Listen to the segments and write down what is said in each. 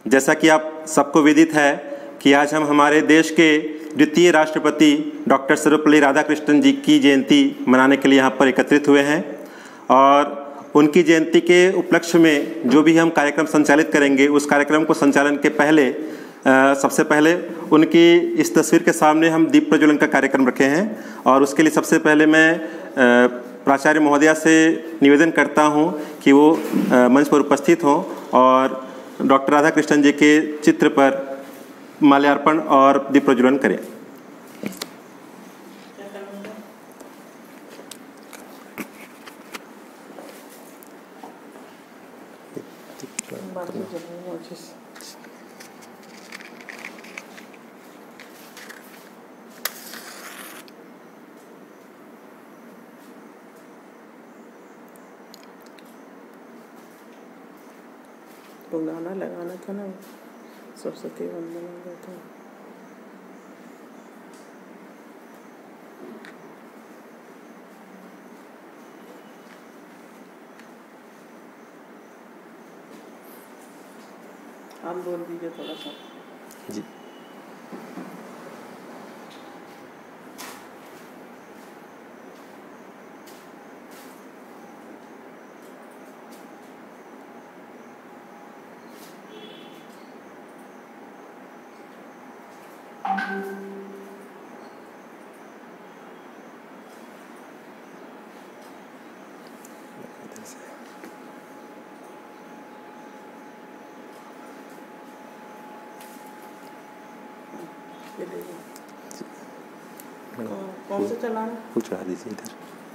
जैसा कि आप सबको विदित है कि आज हम हमारे देश के द्वितीय राष्ट्रपति डॉक्टर सर्वपल्ली राधाकृष्णन जी की जयंती मनाने के लिए यहाँ पर एकत्रित हुए हैं और उनकी जयंती के उपलक्ष्य में जो भी हम कार्यक्रम संचालित करेंगे, उस कार्यक्रम को संचालन के पहले सबसे पहले उनकी इस तस्वीर के सामने हम दीप प्रज्वलन का कार्यक्रम रखे हैं और उसके लिए सबसे पहले मैं प्राचार्य महोदया से निवेदन करता हूं कि वो मंच पर उपस्थित हों और डॉक्टर राधाकृष्णन जी के चित्र पर माल्यार्पण और दीप प्रज्वलन करें। तो गाना लगाना था ना, सरस्वती वंदना का था। आप बोल दीजिए थोड़ा सा जी। कौन सा चलाना? कुछ चढ़ा दीजिए इधर।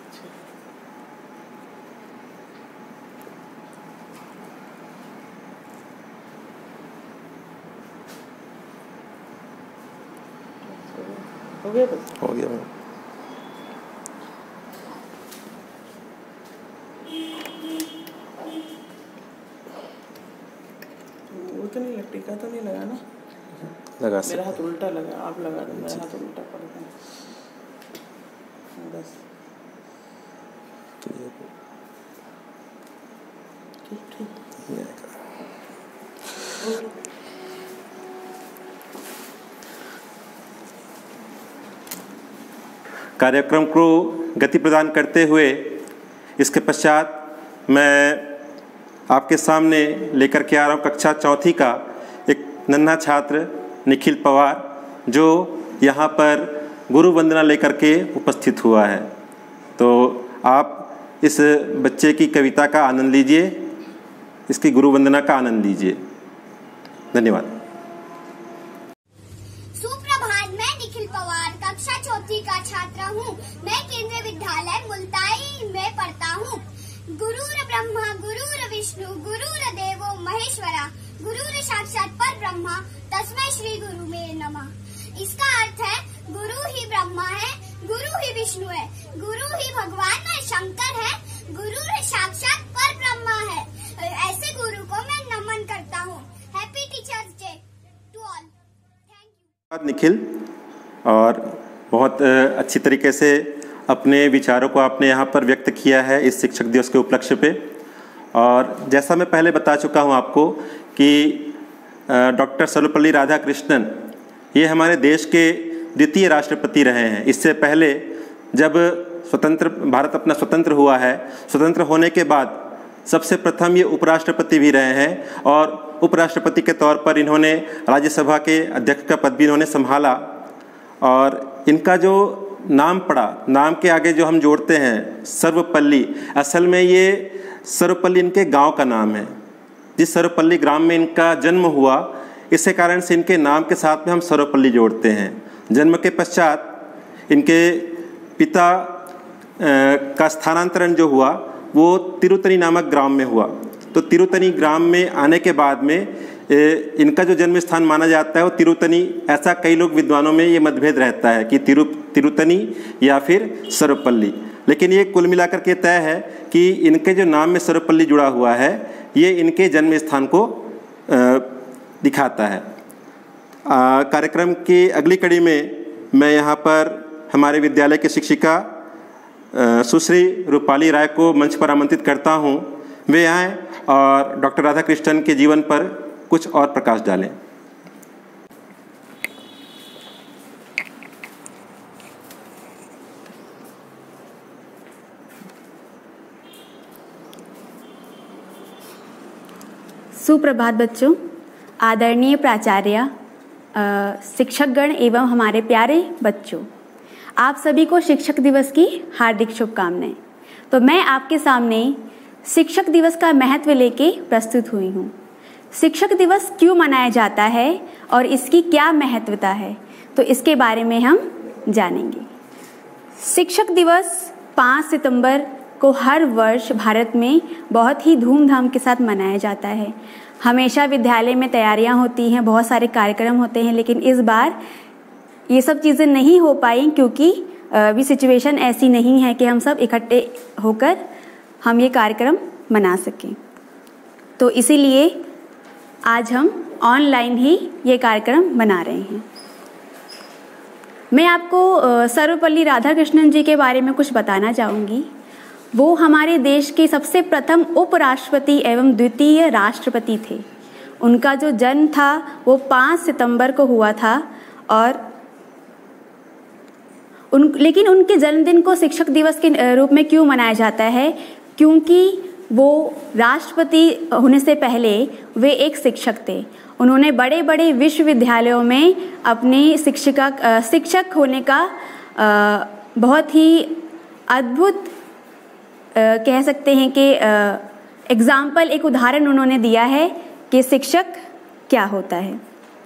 हो गया बस? हो गया। वो तो नहीं लग, टीका तो नहीं लगा ना? लगा मेरा हाथ उल्टा लगा, आप लगा दो, मेरा हाथ उल्टा पड़ गया बस। ठीक। कार्यक्रम को गति प्रदान करते हुए इसके पश्चात मैं आपके सामने लेकर के आ रहा हूँ कक्षा चौथी का एक नन्हा छात्र निखिल पवार, जो यहाँ पर गुरु वंदना लेकर के उपस्थित हुआ है। तो आप इस बच्चे की कविता का आनंद लीजिए, इसकी गुरु वंदना का आनंद लीजिए। धन्यवाद। सुप्रभात, मैं निखिल पवार कक्षा चौथी का छात्र हूँ। मैं केंद्रीय विद्यालय मुल्ताई में पढ़ता हूँ। गुरुर ब्रह्मा गुरुर विष्णु गुरुर देवो महेश्वरा गुरुर साक्षात पर ब्रह्मा तस्मै श्री गुरु में नमः। इसका अर्थ है गुरु ही ब्रह्मा है, गुरु ही विष्णु है, गुरु ही भगवान है, शंकर है, गुरु साक्षात पर ब्रह्मा है। ऐसे गुरु को मैं नमन करता हूँ। Happy teachers day to all. Thank you. Nikhil, और बहुत अच्छी तरीके से अपने विचारों को आपने यहाँ पर व्यक्त किया है इस शिक्षक दिवस के उपलक्ष्य पे। और जैसा मैं पहले बता चुका हूँ आपको कि डॉक्टर सर्वपल्ली राधाकृष्णन ये हमारे देश के द्वितीय राष्ट्रपति रहे हैं। इससे पहले जब भारत अपना स्वतंत्र हुआ है, स्वतंत्र होने के बाद सबसे प्रथम ये उपराष्ट्रपति भी रहे हैं और उपराष्ट्रपति के तौर पर इन्होंने राज्यसभा के अध्यक्ष का पद भी इन्होंने संभाला। और इनका जो नाम पड़ा, नाम के आगे जो हम जोड़ते हैं सर्वपल्ली, असल में ये सर्वपल्ली इनके गांव का नाम है। जिस सर्वपल्ली ग्राम में इनका जन्म हुआ, इसी कारण से इनके नाम के साथ में हम सर्वपल्ली जोड़ते हैं। जन्म के पश्चात इनके पिता का स्थानांतरण जो हुआ वो तिरुतनी नामक ग्राम में हुआ। तो तिरुतनी ग्राम में आने के बाद में इनका जो जन्म स्थान माना जाता है वो तिरुतनी, ऐसा कई लोग विद्वानों में ये मतभेद रहता है कि तिरुतनी या फिर सर्वपल्ली, लेकिन ये कुल मिलाकर के तय है कि इनके जो नाम में सर्वपल्ली जुड़ा हुआ है ये इनके जन्म स्थान को दिखाता है। कार्यक्रम की अगली कड़ी में मैं यहाँ पर हमारे विद्यालय की शिक्षिका सुश्री रूपाली राय को मंच पर आमंत्रित करता हूँ। वे आएँ और डॉक्टर राधाकृष्णन के जीवन पर कुछ और प्रकाश डालें। सुप्रभात बच्चों, आदरणीय प्राचार्य, शिक्षकगण एवं हमारे प्यारे बच्चों, आप सभी को शिक्षक दिवस की हार्दिक शुभकामनाएं। तो मैं आपके सामने शिक्षक दिवस का महत्व लेके प्रस्तुत हुई हूँ। शिक्षक दिवस क्यों मनाया जाता है और इसकी क्या महत्वता है, तो इसके बारे में हम जानेंगे। शिक्षक दिवस 5 सितंबर को हर वर्ष भारत में बहुत ही धूमधाम के साथ मनाया जाता है। हमेशा विद्यालय में तैयारियां होती हैं, बहुत सारे कार्यक्रम होते हैं, लेकिन इस बार ये सब चीज़ें नहीं हो पाई क्योंकि अभी सिचुएशन ऐसी नहीं है कि हम सब इकट्ठे होकर हम ये कार्यक्रम मना सकें। तो इसीलिए आज हम ऑनलाइन ही ये कार्यक्रम मना रहे हैं। मैं आपको सर्वपल्ली राधाकृष्णन जी के बारे में कुछ बताना चाहूँगी। वो हमारे देश के सबसे प्रथम उपराष्ट्रपति एवं द्वितीय राष्ट्रपति थे। उनका जो जन्म था वो 5 सितंबर को हुआ था और लेकिन उनके जन्मदिन को शिक्षक दिवस के रूप में क्यों मनाया जाता है? क्योंकि वो राष्ट्रपति होने से पहले वे एक शिक्षक थे। उन्होंने बड़े बड़े विश्वविद्यालयों में अपनी शिक्षक होने का बहुत ही अद्भुत कह सकते हैं कि एग्जाम्पल, एक उदाहरण उन्होंने दिया है कि शिक्षक क्या होता है।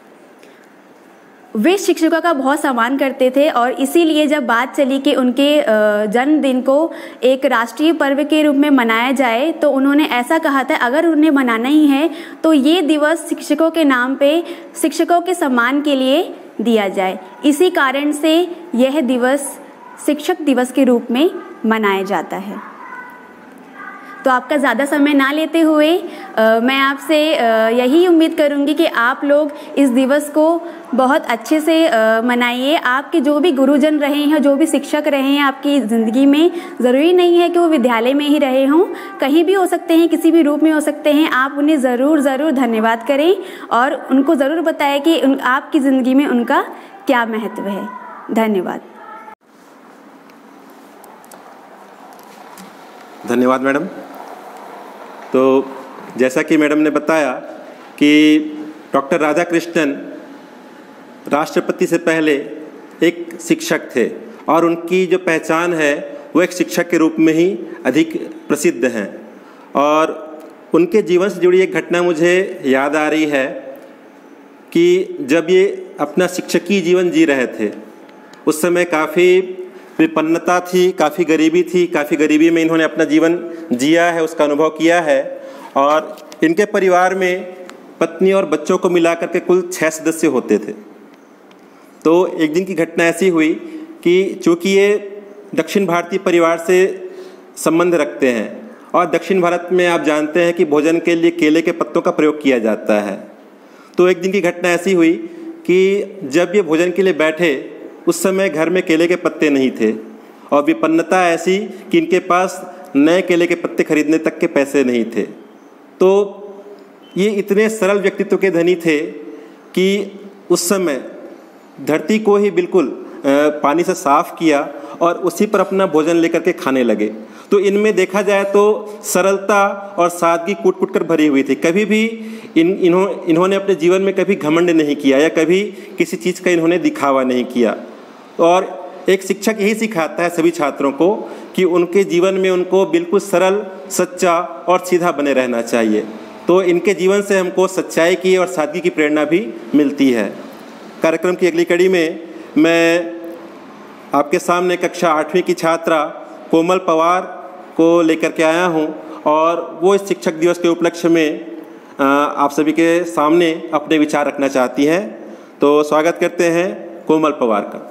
वे शिक्षकों का बहुत सम्मान करते थे और इसीलिए जब बात चली कि उनके जन्मदिन को एक राष्ट्रीय पर्व के रूप में मनाया जाए तो उन्होंने ऐसा कहा था, अगर उन्हें मनाना ही है तो ये दिवस शिक्षकों के नाम पे, शिक्षकों के सम्मान के लिए दिया जाए। इसी कारण से यह दिवस शिक्षक दिवस के रूप में मनाया जाता है। तो आपका ज़्यादा समय ना लेते हुए मैं आपसे यही उम्मीद करूंगी कि आप लोग इस दिवस को बहुत अच्छे से मनाइए। आपके जो भी गुरुजन रहे हैं, जो भी शिक्षक रहे हैं आपकी ज़िंदगी में, ज़रूरी नहीं है कि वो विद्यालय में ही रहे हों, कहीं भी हो सकते हैं, किसी भी रूप में हो सकते हैं। आप उन्हें ज़रूर धन्यवाद करें और उनको ज़रूर बताएं कि आपकी ज़िंदगी में उनका क्या महत्व है। धन्यवाद। धन्यवाद मैडम। तो जैसा कि मैडम ने बताया कि डॉक्टर राधाकृष्णन राष्ट्रपति से पहले एक शिक्षक थे और उनकी जो पहचान है वो एक शिक्षक के रूप में ही अधिक प्रसिद्ध हैं। और उनके जीवन से जुड़ी एक घटना मुझे याद आ रही है कि जब ये अपना शिक्षकीय जीवन जी रहे थे उस समय काफ़ी विपन्नता थी, काफ़ी गरीबी थी। काफ़ी गरीबी में इन्होंने अपना जीवन जिया है, उसका अनुभव किया है। और इनके परिवार में पत्नी और बच्चों को मिलाकर के कुल 6 सदस्य होते थे। तो एक दिन की घटना ऐसी हुई कि चूँकि ये दक्षिण भारतीय परिवार से संबंध रखते हैं और दक्षिण भारत में आप जानते हैं कि भोजन के लिए केले के पत्तों का प्रयोग किया जाता है। तो एक दिन की घटना ऐसी हुई कि जब ये भोजन के लिए बैठे उस समय घर में केले के पत्ते नहीं थे और विपन्नता ऐसी कि इनके पास नए केले के पत्ते खरीदने तक के पैसे नहीं थे। तो ये इतने सरल व्यक्तित्व के धनी थे कि उस समय धरती को ही बिल्कुल पानी से साफ किया और उसी पर अपना भोजन लेकर के खाने लगे। तो इनमें देखा जाए तो सरलता और सादगी कूट-कूट कर भरी हुई थी। कभी भी इन्होंने अपने जीवन में कभी घमंड नहीं किया या कभी किसी चीज़ का इन्होंने दिखावा नहीं किया। और एक शिक्षक यही सिखाता है सभी छात्रों को कि उनके जीवन में उनको बिल्कुल सरल, सच्चा और सीधा बने रहना चाहिए। तो इनके जीवन से हमको सच्चाई की और सादगी की प्रेरणा भी मिलती है। कार्यक्रम की अगली कड़ी में मैं आपके सामने कक्षा 8वीं की छात्रा कोमल पवार को लेकर के आया हूं और वो इस शिक्षक दिवस के उपलक्ष्य में आप सभी के सामने अपने विचार रखना चाहती हैं। तो स्वागत करते हैं कोमल पवार का।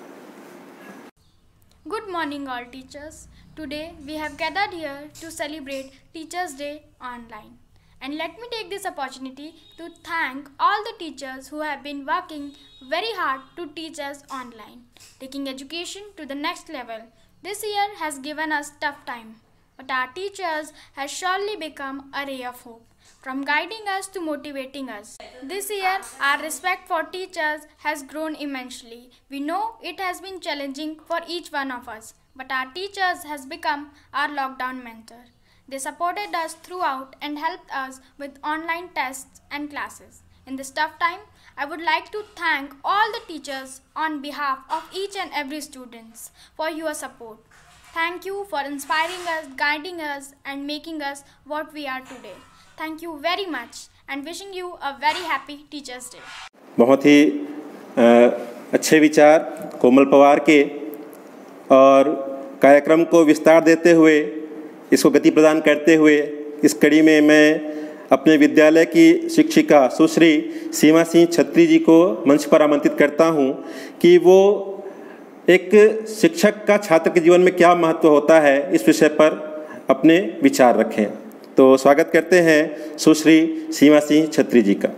Good morning all teachers. Today we have gathered here to celebrate Teachers Day online. And let me take this opportunity to thank all the teachers who have been working very hard to teach us online, taking education to the next level. This year has given us tough time, but our teachers have surely become a ray of hope. from guiding us to motivating us. This year, our respect for teachers has grown immensely. We know it has been challenging for each one of us, but our teachers has become our lockdown mentor. They supported us throughout and helped us with online tests and classes. In this tough time, I would like to thank all the teachers on behalf of each and every student for your support. Thank you for inspiring us, guiding us and making us what we are today. Thank you very much and wishing you a very happy Teachers Day. बहुत ही अच्छे विचार कोमल पवार के, और कार्यक्रम को विस्तार देते हुए, इसको गति प्रदान करते हुए इस कड़ी में मैं अपने विद्यालय की शिक्षिका सुश्री सीमा सिंह छत्री जी को मंच पर आमंत्रित करता हूं कि वो एक शिक्षक का छात्र के जीवन में क्या महत्व होता है इस विषय पर अपने विचार रखें। तो स्वागत करते हैं सुश्री सीमा सिंह छत्री जी का।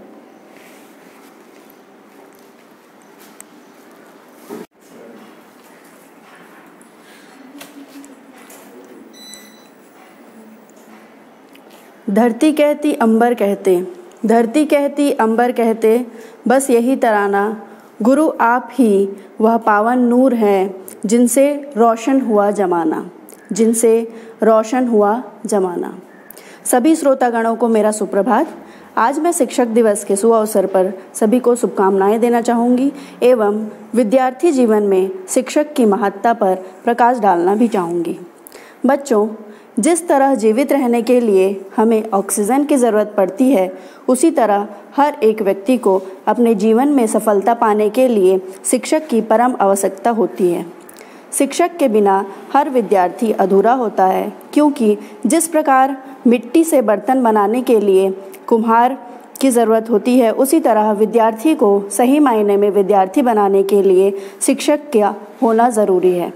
धरती कहती अंबर कहते, धरती कहती अंबर कहते, बस यही तराना, गुरु आप ही वह पावन नूर हैं जिनसे रोशन हुआ जमाना, जिनसे रोशन हुआ जमाना। सभी श्रोतागणों को मेरा सुप्रभात। आज मैं शिक्षक दिवस के सुअवसर पर सभी को शुभकामनाएं देना चाहूँगी एवं विद्यार्थी जीवन में शिक्षक की महत्ता पर प्रकाश डालना भी चाहूँगी। बच्चों, जिस तरह जीवित रहने के लिए हमें ऑक्सीजन की ज़रूरत पड़ती है, उसी तरह हर एक व्यक्ति को अपने जीवन में सफलता पाने के लिए शिक्षक की परम आवश्यकता होती है। शिक्षक के बिना हर विद्यार्थी अधूरा होता है, क्योंकि जिस प्रकार मिट्टी से बर्तन बनाने के लिए कुम्हार की ज़रूरत होती है, उसी तरह विद्यार्थी को सही मायने में विद्यार्थी बनाने के लिए शिक्षक का होना ज़रूरी है।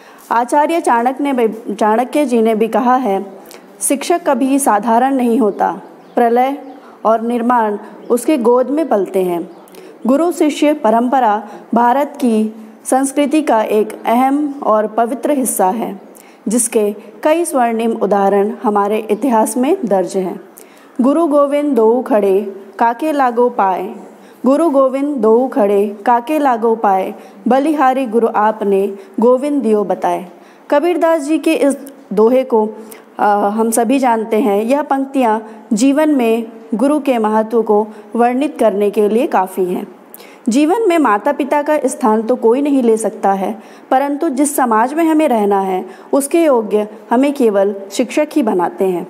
आचार्य चाणक्य जी ने भी कहा है, शिक्षक कभी साधारण नहीं होता, प्रलय और निर्माण उसके गोद में पलते हैं। गुरु शिष्य परंपरा भारत की संस्कृति का एक अहम और पवित्र हिस्सा है, जिसके कई स्वर्णिम उदाहरण हमारे इतिहास में दर्ज हैं। गुरु गोविंद दोऊ खड़े काके लागो पाए, गुरु गोविंद दोऊ खड़े काके लागो पाए, बलिहारी गुरु आपने गोविंद दियो बताए। कबीरदास जी के इस दोहे को हम सभी जानते हैं। यह पंक्तियाँ जीवन में गुरु के महत्व को वर्णित करने के लिए काफ़ी हैं। जीवन में माता पिता का स्थान तो कोई नहीं ले सकता है, परंतु जिस समाज में हमें रहना है उसके योग्य हमें केवल शिक्षक ही बनाते हैं।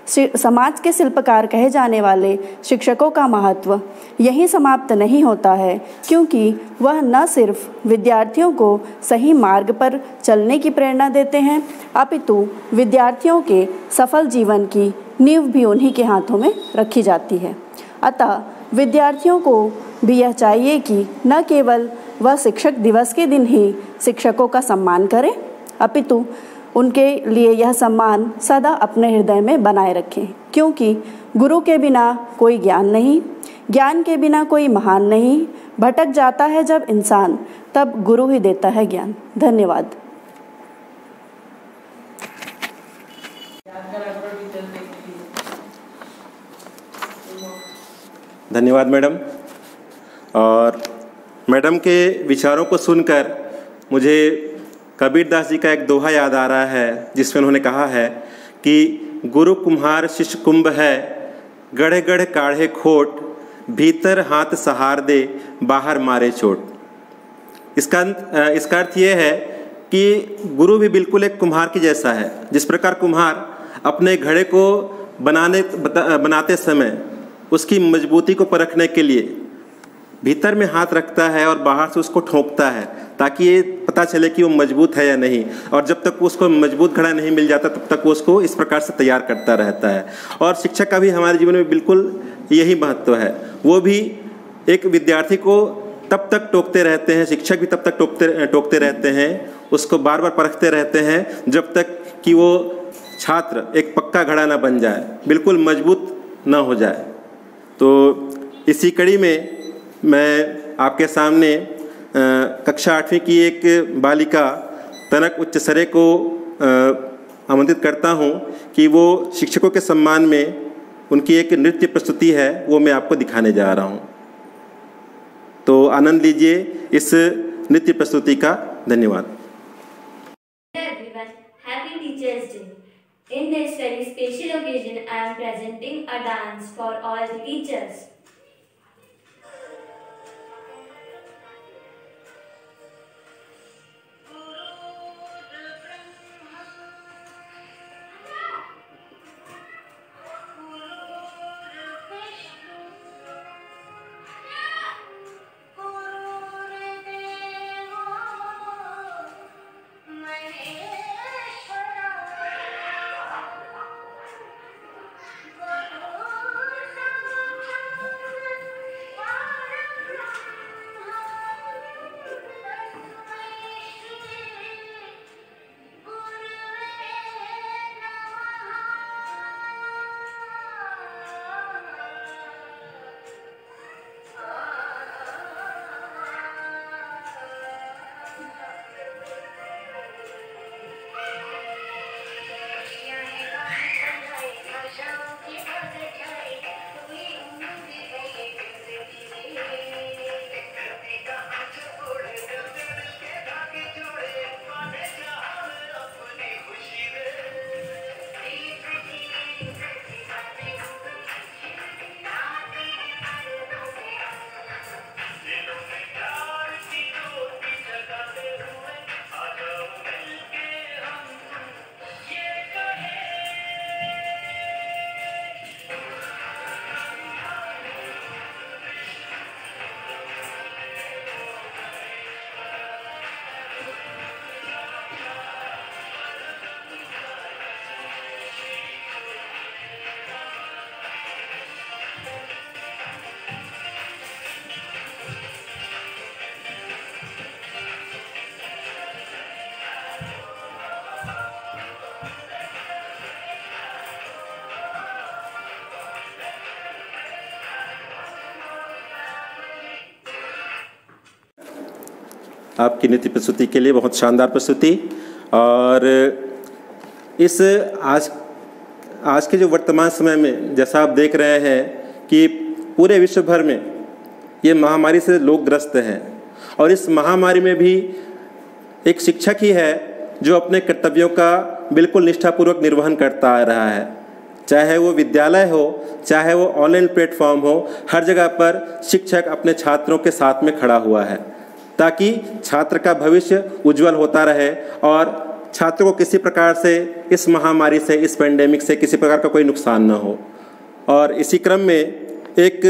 समाज के शिल्पकार कहे जाने वाले शिक्षकों का महत्व यहीं समाप्त नहीं होता है, क्योंकि वह न सिर्फ विद्यार्थियों को सही मार्ग पर चलने की प्रेरणा देते हैं, अपितु विद्यार्थियों के सफल जीवन की नींव भी उन्हीं के हाथों में रखी जाती है। अतः विद्यार्थियों को भी यह चाहिए कि न केवल वह शिक्षक दिवस के दिन ही शिक्षकों का सम्मान करें, अपितु उनके लिए यह सम्मान सदा अपने हृदय में बनाए रखें, क्योंकि गुरु के बिना कोई ज्ञान नहीं, ज्ञान के बिना कोई महान नहीं। भटक जाता है जब इंसान, तब गुरु ही देता है ज्ञान। धन्यवाद। धन्यवाद मैडम। और मैडम के विचारों को सुनकर मुझे कबीरदास जी का एक दोहा याद आ रहा है, जिसमें उन्होंने कहा है कि गुरु कुम्हार शिष्य कुंभ है, गढ़े गढ़े काढ़े खोट, भीतर हाथ सहार दे, बाहर मारे चोट। इसका अर्थ ये है कि गुरु भी बिल्कुल एक कुम्हार की जैसा है। जिस प्रकार कुम्हार अपने घड़े को बनाते समय उसकी मजबूती को परखने के लिए भीतर में हाथ रखता है और बाहर से उसको ठोंकता है, ताकि ये पता चले कि वो मजबूत है या नहीं, और जब तक उसको मजबूत घड़ा नहीं मिल जाता तब तक वो उसको इस प्रकार से तैयार करता रहता है। और शिक्षक का भी हमारे जीवन में बिल्कुल यही महत्व है। वो भी एक विद्यार्थी को तब तक टोकते रहते हैं, शिक्षक भी तब तक टोकते रहते हैं, उसको बार बार परखते रहते हैं जब तक कि वो छात्र एक पक्का घड़ा ना बन जाए, बिल्कुल मजबूत ना हो जाए। तो इसी कड़ी में मैं आपके सामने कक्षा 8वीं की एक बालिका तनक उच्चसरे को आमंत्रित करता हूं कि वो शिक्षकों के सम्मान में उनकी एक नृत्य प्रस्तुति है, वो मैं आपको दिखाने जा रहा हूँ। तो आनंद लीजिए इस नृत्य प्रस्तुति का। धन्यवाद। Everyone, happy Teachers Day. In this very special occasion, I am presenting a dance for all the teachers. आपकी नृत्य प्रस्तुति के लिए बहुत शानदार प्रस्तुति। और इस आज के जो वर्तमान समय में जैसा आप देख रहे हैं कि पूरे विश्व भर में ये महामारी से लोग ग्रस्त हैं, और इस महामारी में भी एक शिक्षक ही है जो अपने कर्तव्यों का बिल्कुल निष्ठापूर्वक निर्वहन करता आ रहा है। चाहे वो विद्यालय हो, चाहे वो ऑनलाइन प्लेटफॉर्म हो, हर जगह पर शिक्षक अपने छात्रों के साथ में खड़ा हुआ है ताकि छात्र का भविष्य उज्जवल होता रहे और छात्र को किसी प्रकार से इस महामारी से, इस पेंडेमिक से किसी प्रकार का कोई नुकसान न हो। और इसी क्रम में एक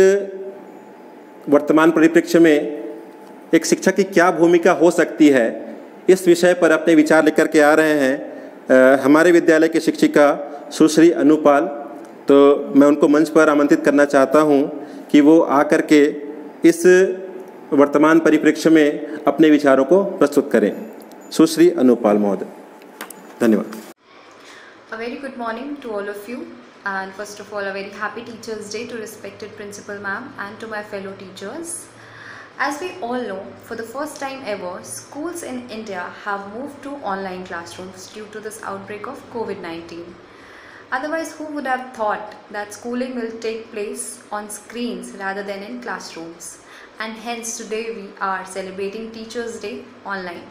वर्तमान परिप्रेक्ष्य में एक शिक्षक की क्या भूमिका हो सकती है, इस विषय पर अपने विचार लेकर के आ रहे हैं हमारे विद्यालय की शिक्षिका सुश्री अनुपाल। तो मैं उनको मंच पर आमंत्रित करना चाहता हूं कि वो आकर के इस वर्तमान परिप्रेक्ष्य में अपने विचारों को प्रस्तुत करें। सुश्री अनुपाल महोदय, धन्यवाद। A very good morning to all of you, and first of all a very happy Teachers Day to respected Principal Ma'am and to my fellow teachers. As we all know, for the first time ever, schools in India have moved to online classrooms due to this outbreak of COVID-19. Otherwise, who would have thought that schooling will take place on screens rather than in classrooms? And hence today we are celebrating Teachers Day online.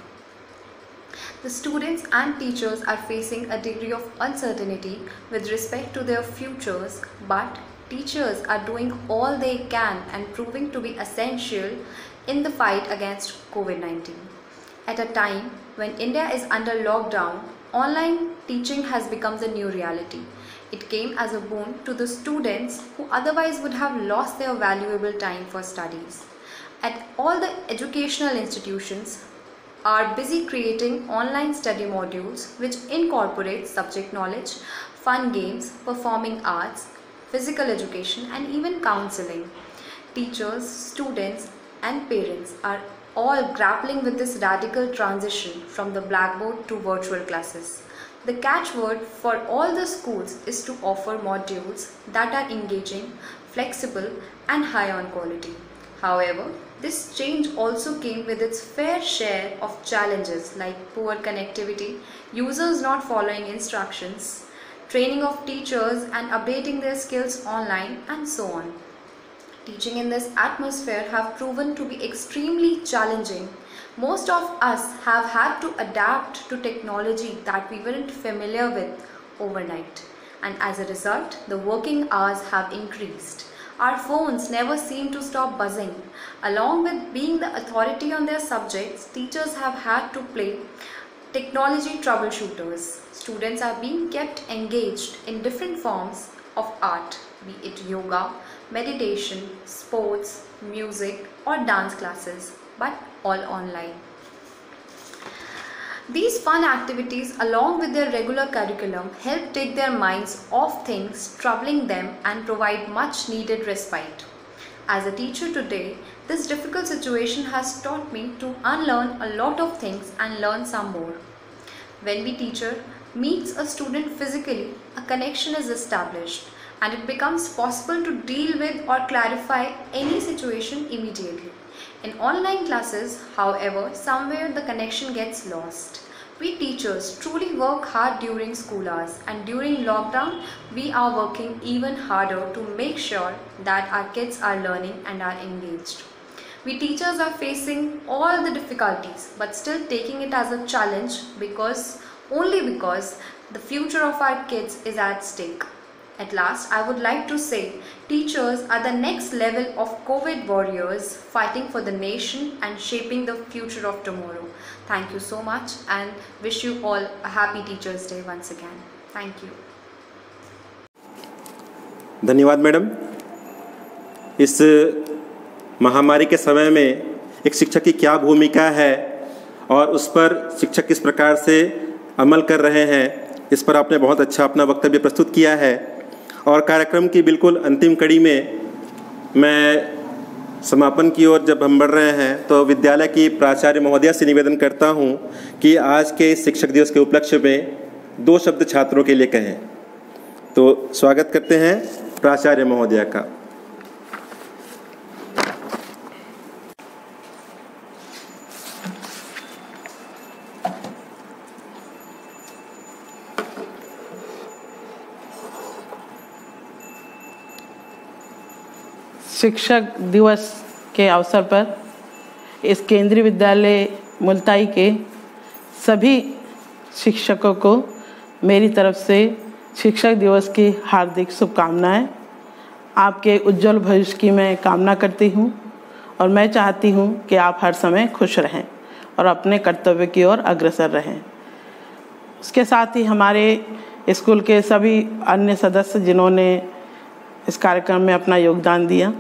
The students and teachers are facing a degree of uncertainty with respect to their futures, but teachers are doing all they can and proving to be essential in the fight against COVID-19. At a time when India is under lockdown, online teaching has become the new reality. It came as a boon to the students who otherwise would have lost their valuable time for studies. At all the educational institutions are busy creating online study modules which incorporate subject knowledge, fun games, performing arts, physical education and even counseling. Teachers, students and parents are all grappling with this radical transition from the blackboard to virtual classes. The catchword for all the schools is to offer modules that are engaging, flexible and high on quality. However, this change also came with its fair share of challenges like poor connectivity, users not following instructions, training of teachers and updating their skills online, and so on. Teaching in this atmosphere have proven to be extremely challenging. Most of us have had to adapt to technology that we weren't familiar with overnight, and as a result, the working hours have increased. Our phones never seem to stop buzzing. Along with being the authority on their subjects, teachers have had to play technology troubleshooters. Students are being kept engaged in different forms of art, be it yoga, meditation, sports, music, or dance classes, but all online. These fun activities, along with their regular curriculum, help take their minds off things troubling them and provide much needed respite. As a teacher today, this difficult situation has taught me to unlearn a lot of things and learn some more. When the teacher meets a student physically, a connection is established and it becomes possible to deal with or clarify any situation immediately. In online classes, however, somewhere the connection gets lost. We teachers truly work hard during school hours, and during lockdown, we are working even harder to make sure that our kids are learning and are engaged. We teachers are facing all the difficulties, but still taking it as a challenge only because the future of our kids is at stake. At last, I would like to say, teachers are the next level of COVID warriors fighting for the nation and shaping the future of tomorrow. Thank you so much and wish you all a happy Teachers Day once again. Thank you. धन्यवाद madam. इस महामारी के समय में एक शिक्षक की क्या भूमिका है और उस पर शिक्षक किस प्रकार से अमल कर रहे हैं, इस पर आपने बहुत अच्छा अपना वक्तव्य प्रस्तुत किया है। और कार्यक्रम की बिल्कुल अंतिम कड़ी में मैं समापन की ओर जब हम बढ़ रहे हैं तो विद्यालय की प्राचार्य महोदया से निवेदन करता हूं कि आज के शिक्षक दिवस के उपलक्ष्य में 2 शब्द छात्रों के लिए कहें। तो स्वागत करते हैं प्राचार्य महोदया का। शिक्षक दिवस के अवसर पर इस केंद्रीय विद्यालय मुल्ताई के सभी शिक्षकों को मेरी तरफ से शिक्षक दिवस की हार्दिक शुभकामनाएं। आपके उज्जवल भविष्य की मैं कामना करती हूं और मैं चाहती हूं कि आप हर समय खुश रहें और अपने कर्तव्य की ओर अग्रसर रहें। उसके साथ ही हमारे स्कूल के सभी अन्य सदस्य जिन्होंने इस कार्यक्रम में अपना योगदान दिया।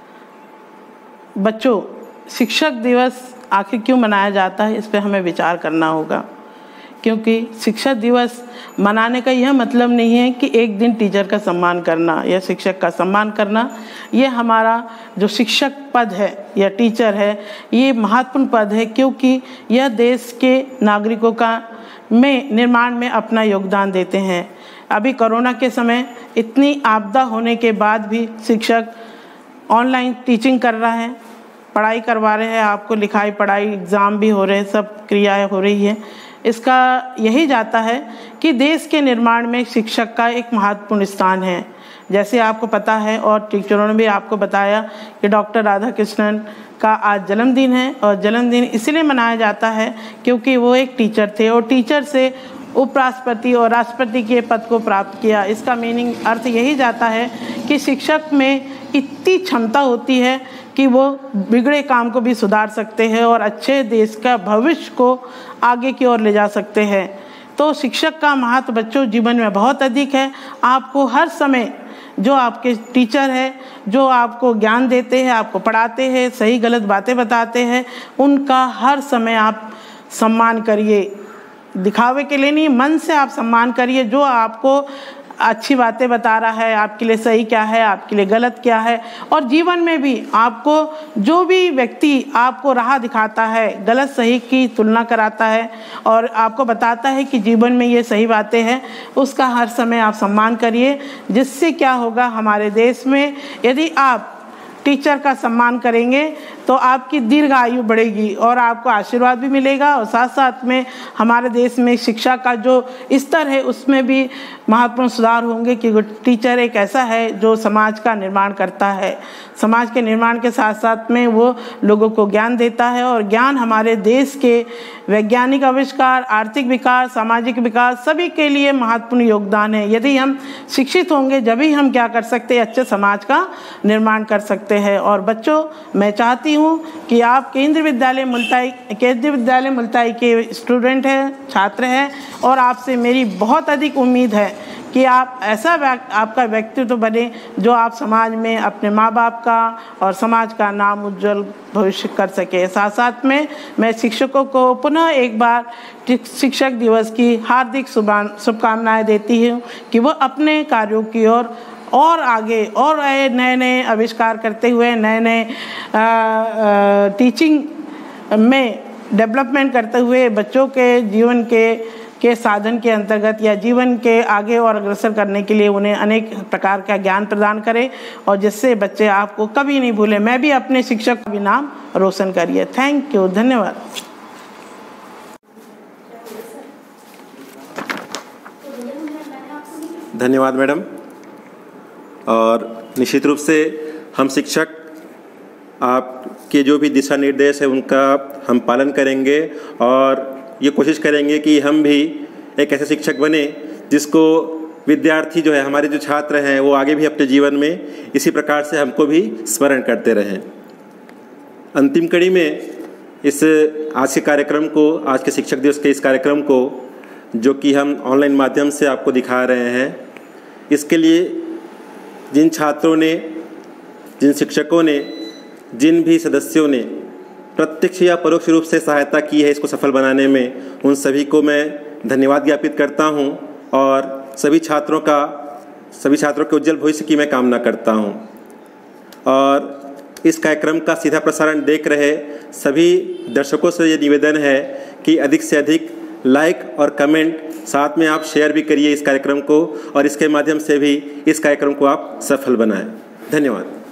बच्चों, शिक्षक दिवस आखिर क्यों मनाया जाता है, इस पर हमें विचार करना होगा, क्योंकि शिक्षक दिवस मनाने का यह मतलब नहीं है कि एक दिन टीचर का सम्मान करना या शिक्षक का सम्मान करना। ये हमारा जो शिक्षक पद है या टीचर है, ये महत्वपूर्ण पद है, क्योंकि यह देश के नागरिकों का निर्माण में अपना योगदान देते हैं। अभी कोरोना के समय इतनी आपदा होने के बाद भी शिक्षक ऑनलाइन टीचिंग कर रहा है, पढ़ाई करवा रहे हैं, आपको लिखाई पढ़ाई एग्ज़ाम भी हो रहे हैं, सब क्रियाएं हो रही है। इसका यही जाता है कि देश के निर्माण में शिक्षक का एक महत्वपूर्ण स्थान है। जैसे आपको पता है और टीचरों ने भी आपको बताया कि डॉक्टर राधाकृष्णन का आज जन्मदिन है, और जन्मदिन इसलिए मनाया जाता है क्योंकि वो एक टीचर थे और टीचर से उपराष्ट्रपति और राष्ट्रपति के पद को प्राप्त किया। इसका मीनिंग अर्थ यही जाता है कि शिक्षक में इतनी क्षमता होती है कि वो बिगड़े काम को भी सुधार सकते हैं और अच्छे देश का भविष्य को आगे की ओर ले जा सकते हैं। तो शिक्षक का महत्व बच्चों जीवन में बहुत अधिक है। आपको हर समय जो आपके टीचर है, जो आपको ज्ञान देते हैं, आपको पढ़ाते हैं, सही गलत बातें बताते हैं, उनका हर समय आप सम्मान करिए। दिखावे के लिए नहीं, मन से आप सम्मान करिए। जो आपको अच्छी बातें बता रहा है, आपके लिए सही क्या है, आपके लिए गलत क्या है, और जीवन में भी आपको जो भी व्यक्ति आपको राह दिखाता है, गलत सही की तुलना कराता है और आपको बताता है कि जीवन में ये सही बातें हैं, उसका हर समय आप सम्मान करिए। जिससे क्या होगा, हमारे देश में यदि आप टीचर का सम्मान करेंगे तो आपकी दीर्घ आयु बढ़ेगी और आपको आशीर्वाद भी मिलेगा, और साथ साथ में हमारे देश में शिक्षा का जो स्तर है उसमें भी महत्वपूर्ण सुधार होंगे, क्योंकि टीचर एक ऐसा है जो समाज का निर्माण करता है। समाज के निर्माण के साथ साथ में वो लोगों को ज्ञान देता है, और ज्ञान हमारे देश के वैज्ञानिक आविष्कार, आर्थिक विकास, सामाजिक विकास सभी के लिए महत्वपूर्ण योगदान है। यदि हम शिक्षित होंगे जब ही हम क्या कर सकते हैं, अच्छे समाज का निर्माण कर सकते हैं। और बच्चों, मैं चाहती हूँ कि आप केंद्रीय विद्यालय मुल्ताई के स्टूडेंट हैं, छात्र हैं, और आपसे मेरी बहुत अधिक उम्मीद है कि आप ऐसा आपका व्यक्तित्व बने जो आप समाज में अपने माँ बाप का और समाज का नाम उज्जवल भविष्य कर सके। साथ साथ में मैं शिक्षकों को पुनः एक बार शिक्षक दिवस की हार्दिक शुभकामनाएं देती हूँ कि वो अपने कार्यों की और आगे और नए नए आविष्कार करते हुए, नए नए टीचिंग में डेवलपमेंट करते हुए बच्चों के जीवन के साधन के अंतर्गत या जीवन के आगे और अग्रसर करने के लिए उन्हें अनेक प्रकार का ज्ञान प्रदान करें, और जिससे बच्चे आपको कभी नहीं भूलें। मैं भी अपने शिक्षक का भी नाम रोशन करिए। थैंक यू, धन्यवाद। धन्यवाद मैडम। और निश्चित रूप से हम शिक्षक आपके जो भी दिशा निर्देश है उनका हम पालन करेंगे, और ये कोशिश करेंगे कि हम भी एक ऐसे शिक्षक बने जिसको विद्यार्थी जो है, हमारे जो छात्र हैं, वो आगे भी अपने जीवन में इसी प्रकार से हमको भी स्मरण करते रहें। अंतिम कड़ी में इस आज के कार्यक्रम को, आज के शिक्षक दिवस के इस कार्यक्रम को जो कि हम ऑनलाइन माध्यम से आपको दिखा रहे हैं, इसके लिए जिन छात्रों ने, जिन शिक्षकों ने, जिन भी सदस्यों ने प्रत्यक्ष या परोक्ष रूप से सहायता की है इसको सफल बनाने में, उन सभी को मैं धन्यवाद ज्ञापित करता हूं, और सभी छात्रों के उज्जवल भविष्य की मैं कामना करता हूं। और इस कार्यक्रम का सीधा प्रसारण देख रहे सभी दर्शकों से ये निवेदन है कि अधिक से अधिक लाइक और कमेंट, साथ में आप शेयर भी करिए इस कार्यक्रम को, और इसके माध्यम से भी इस कार्यक्रम को आप सफल बनाएं। धन्यवाद।